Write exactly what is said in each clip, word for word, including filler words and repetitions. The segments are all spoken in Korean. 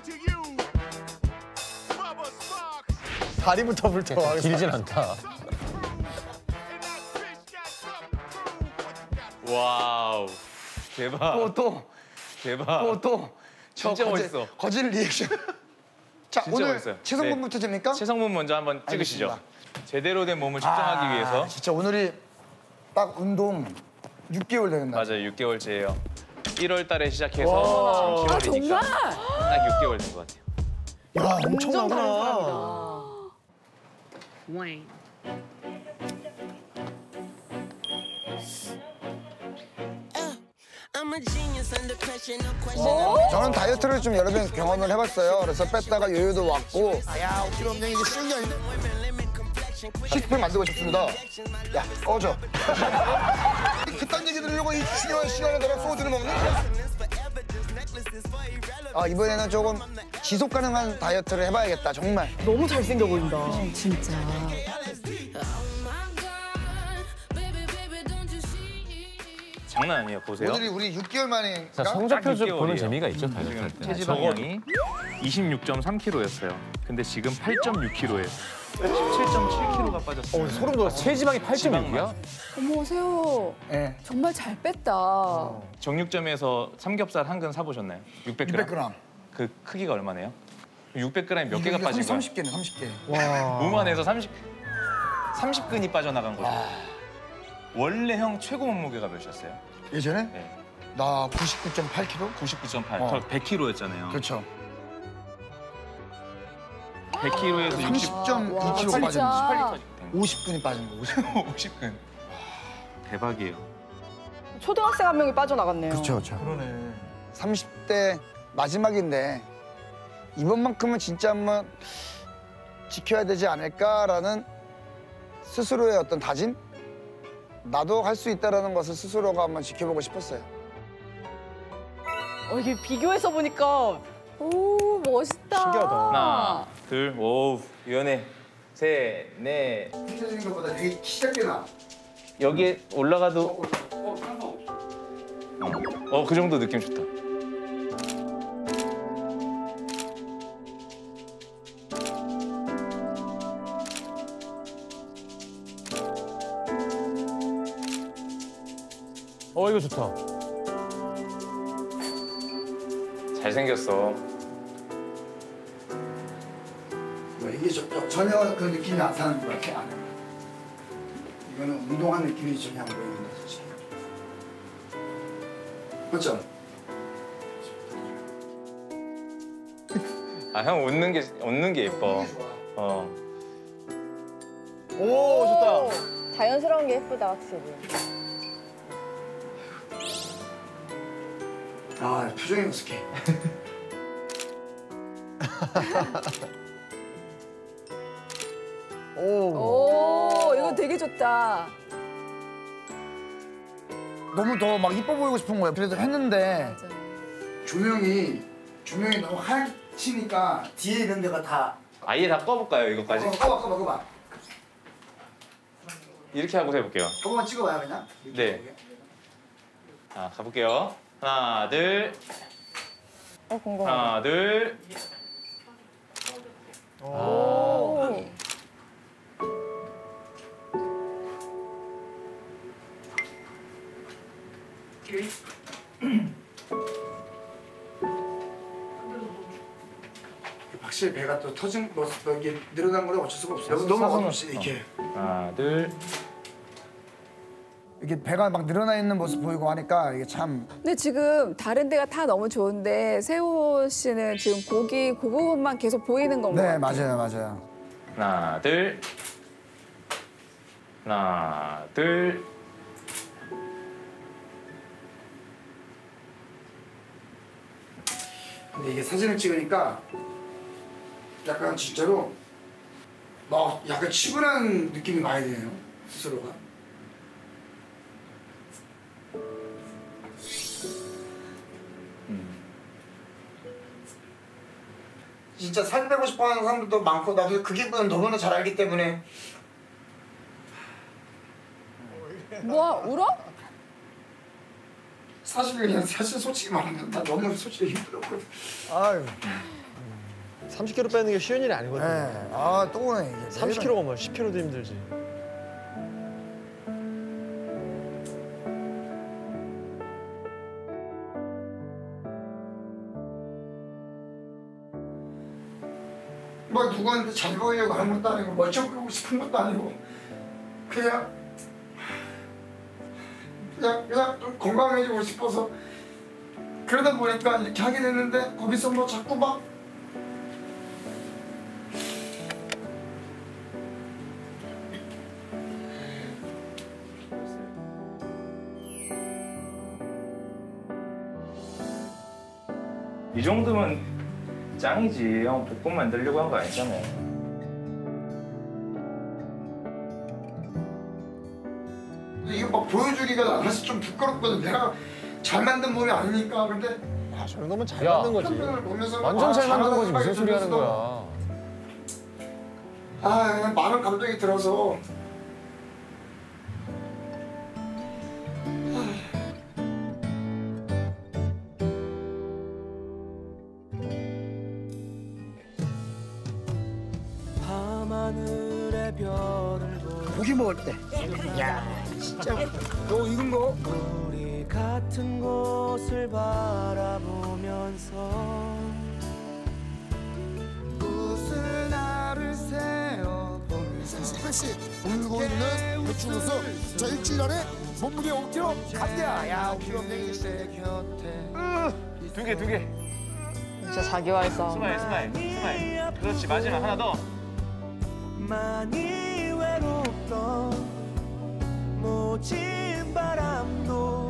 다리부터 불터. 길진 않다. 와우. 대박. 또 또. 대박. 또 또. 진짜 멋있어. 거짓 리액션. 자, 진짜 오늘 멋있어요. 최성분부터 네. 됩니까? 최성분 먼저 한번 찍으시죠. 알겠습니다. 제대로 된 몸을 측정하기 아, 위해서. 진짜 오늘이 딱 운동 육 개월 되는 날. 맞아요, 육 개월째예요. 일월 달에 시작해서 아, 지금 칠월이니까 정말? 딱 육 개월 된 것 같아요. 야, 엄청 다른 엄청나구나. 사람이다. Wayne. 저는 다이어트를 좀 여러 번 경험을 해봤어요. 그래서 뺐다가 요요도 왔고. 야, 필요 없네. 이게 쉬운 게 아닌데. 식스팩 만들고 싶습니다. 야, 꺼져. 그딴 얘기 들으려고 이 중요한 시간에 내가 소주를 먹니? 아, 이번에는 조금 지속 가능한 다이어트를 해봐야겠다, 정말. 너무 잘생겨 보인다. 진짜. 장난 아니에요, 보세요. 오늘이 우리 육 개월 만에. 자, 성적표 좀 육 보는 개월이에요. 재미가 있죠, 다이어트 할 때. 체지방량이 이십육 점 삼 킬로그램였어요. 근데 지금 팔 점 육 킬로그램이에요. 십칠 점 칠 킬로그램가 빠졌어요. 소름 돋았어. 체지방이 팔 점 육이야? 어머, 세호. 네. 정말 잘 뺐다. 정육점에서 삼겹살 한 근 사보셨나요? 육백 그램. 육백 그램. 그 크기가 얼마네요? 육백 그램이 몇 개가 빠진 거예요? 삼십 개네, 삼십 개. 몸 안에서 삼십, 삼십 근이 빠져나간 거죠. 원래 형 최고 몸무게가 몇이었어요? 예전에? 네. 나 구십구 점 팔 킬로그램? 구십구 점 팔. 어. 저 백 킬로그램였잖아요. 그렇죠. 백 킬로그램에서 삼십 점 이 킬로그램 진짜. 빠졌네. 십팔 리터 된 오십 근이 빠진 거, 오십 근. 거. 오십 근. 대박이에요. 초등학생 한 명이 빠져나갔네요. 그렇죠, 그렇죠. 그러네. 삼십 대 마지막인데 이번만큼은 진짜 한번 지켜야 되지 않을까라는 스스로의 어떤 다짐? 나도 할 수 있다라는 것을 스스로가 한번 지켜보고 싶었어요. 어, 이게 비교해서 보니까 오, 멋있다. 신기하다. 하나, 둘, 오, 유연해. 셋, 넷. 펼쳐지는 것보다 되게 시작돼 나. 여기에 올라가도 어, 그 정도 느낌 좋다. 어, 이거 좋다. 잘생겼어. 뭐 이게 저, 저, 전혀 그 느낌이 안 사는 것 같아, 안 해. 이거는 운동한 느낌이 전혀 안 보이는 거지. 맞죠? 아, 형 웃는 게 웃는 게 예뻐. 어. 오, 좋다. 자연스러운 게 예쁘다, 확실히. 아, 표정이 어색해. 오. 오, 이거 되게 좋다. 너무 더 막 이뻐 보이고 싶은 거야. 그래서 했는데 조명이 조명이 너무 하얗게 치니까 뒤에 있는 데가 다. 아예 다 꺼볼까요, 이거까지? 어, 꺼봐, 꺼봐, 꺼봐. 이렇게 하고 해볼게요. 저거만 찍어봐요, 그냥. 이렇게 네. 보게. 자, 가볼게요. 하나, 둘, 어, 궁금하다. 하나, 둘. 오. 확실히 배가 또 터진 모습, 이게 늘어난 거는 어쩔 수가 없어요. 너무 어없이 이렇게. 하나, 둘. 이게 배가 막 늘어나 있는 모습 보이고 하니까 이게 참. 근데 지금 다른 데가 다 너무 좋은데 세호 씨는 지금 고기 그 부분만 계속 보이는 건가요? 네, 맞아요, 맞아요. 하나, 둘. 하나, 둘. 근데 이게 사진을 찍으니까 약간 진짜로 막 약간 치근한 느낌이 많이 드네요, 스스로가. 진짜 살 빼고 싶어 하는 사람들도 많고 나도 그 기분은 너무나 잘 알기 때문에. 뭐 울어? 사실 그냥 사실 솔직히 말하면 나 너무 솔직히 힘들었거든. 아유. 삼십 킬로그램 빼는 게 쉬운 일이 아니거든요. 네. 아또 오네 이게. 삼십 킬로그램가 뭐 십 킬로그램도 힘들지. 뭐 누구한테 잘 보이려고 하는 것도 아니고 멋져 보이고 싶은 것도 아니고 그냥 그냥 그냥 좀 건강해지고 싶어서 그러다 보니까 이렇게 하게 됐는데 거기서 뭐 자꾸 막 이 정도면 짱이지. 형 볶음 만들려고 한 거 아니잖아요. 이거 막 보여주기가 나 사실 좀 부끄럽거든. 내가 잘 만든 몸이 아니니까. 근데 아, 저 정도면 잘 야. 만든 거지. 을 보면서 완전 아, 잘 만든 잘하는 거지. 무슨 생각이 소리 하는 들면서도 거야. 아 그냥 많은 감정이 들어서 고기 먹을 때. 야 진짜 너 익은 거. 우리 같은 곳을 바라보면서 무슨 날을 세어보면서 삼십 씩 울고 있는 배추로서 자 일주일 안에 몸무게 오 킬로그램 감량. 야 오 킬로그램 두 개, 두 개. 진짜 자기와의 싸움. 스마일, 스마일, 스마일. 그렇지, 마지막 하나 더. 많이 외롭던 모진 바람도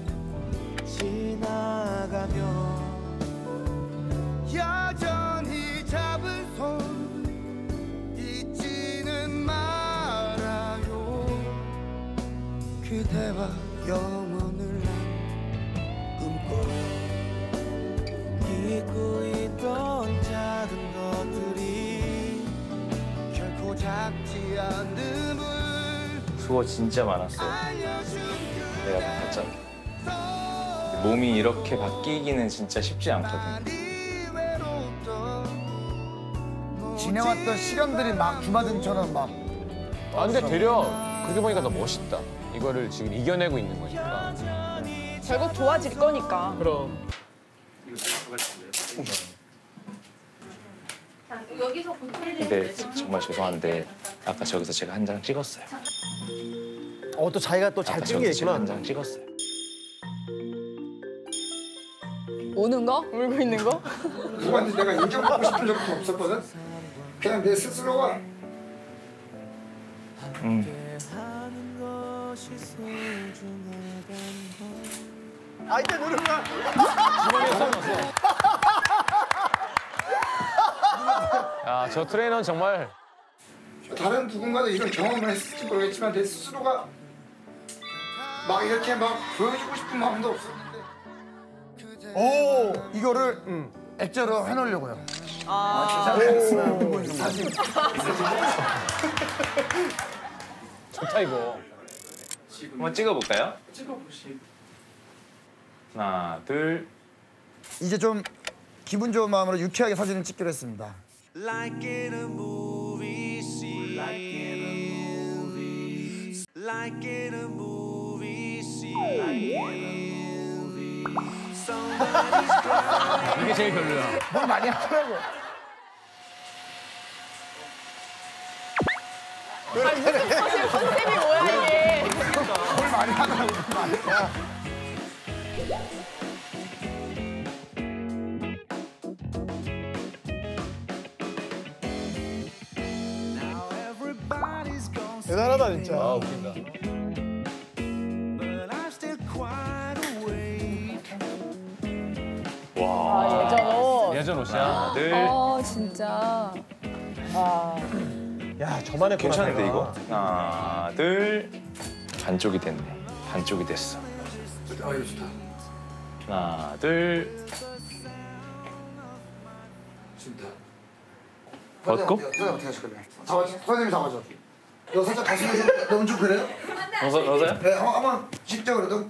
지나가며 여전히 잡은 손 잊지는 말아요. 그대와 영원을 꿈꿔 잊고 있던 작은 것들이 결코 작지 않음을 수고 진짜 많았어요. 내가 봤잖아. 몸이 이렇게 바뀌기는 진짜 쉽지 않거든. 지내왔던 시간들이 막 주마등처럼 막 아, 근데 되려 그렇게 보니까 너 멋있다. 이거를 지금 이겨내고 있는 거니까. 결국 좋아질 거니까. 그럼. 근데 정말 죄송한데 아까 저기서 제가 한 장 찍었어요. 어, 또 자기가 또 잘 아까 찍은 게 저기서 제가 있구나. 한 장 찍었어요. 우는 거? 울고 있는 거? 누구한테 내가 인정받고 싶은 적도 없었거든. 그냥 내 스스로가 음. 하는 것이 소중하단 걸 아, 이제 노래구나. 야, 저 트레이너는 정말 다른 누군가도 이런 경험을 했을지 모르겠지만 내 스스로가 막 이렇게 막 보여주고 싶은 마음도 없었는데 오 이거를 음. 액자로 해놓으려고요. 아, 사진. 좋다 이거. 한번 찍어볼까요? 찍어보시. 하나, 둘. 이제 좀 기분 좋은 마음으로 유쾌하게 사진을 찍기로 했습니다. Like in a movie scene Like in a movie Like in a movie scene Like in a movie Somebody's crying 이게 제일 별로야. 뭘 많이 하더라고. 사실 컨셉이 뭐야 이게? 뭘 많이 하더라고. 야. Now everybody's gone 대단하다, 진짜. 아, 웃긴다. But I'm still quite awake 와. 아 예전 옷. 예전 옷이야. 하나, 둘. 어 진짜. 와. 야, 저만의 괜찮은데 코너구나. 이거? 하나, 둘. 반쪽이 됐네. 반쪽이 됐어. 아 이거 좋다. 하나, 둘. 진짜. 벗고? 선생님 어떻게 하실 거예요? 잡아줘. 선생님이 잡아줘. 너 살짝 가슴에 좀 너무 좀 그래요? 어서, 어서요? 네, 한번 한번 직접 그래도.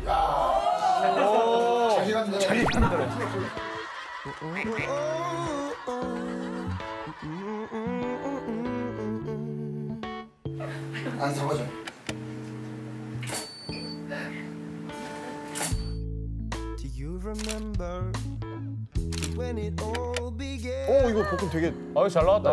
야. 오. 자기 간다. 자기 간다. 안 사과죠. Do you remember when it all began? 오 이거 볶음 되게 아유 잘 나왔다.